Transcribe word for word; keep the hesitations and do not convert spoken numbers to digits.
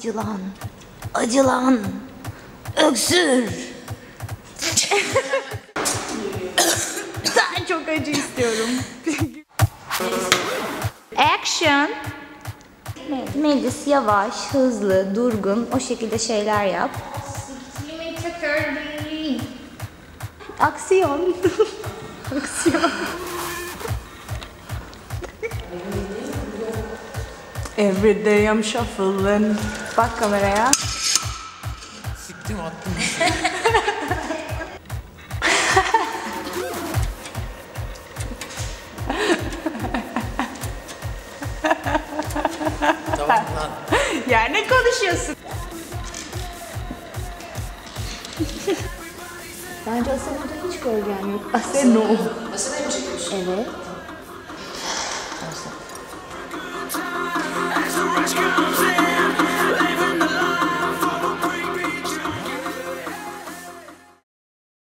Acılan. Acılan. Öksür. Ben çok acı istiyorum. Action. Melis yavaş, hızlı, durgun o şekilde şeyler yap. Aksiyon. Aksiyon. Every day I'm shuffling. Bak kameraya. Siktim attım. Tamam lan. Ya ne konuşuyorsun? Bence Asena'da hiç gölgen yok. Asena o. Asena'yı mı çekiyorsun? Evet.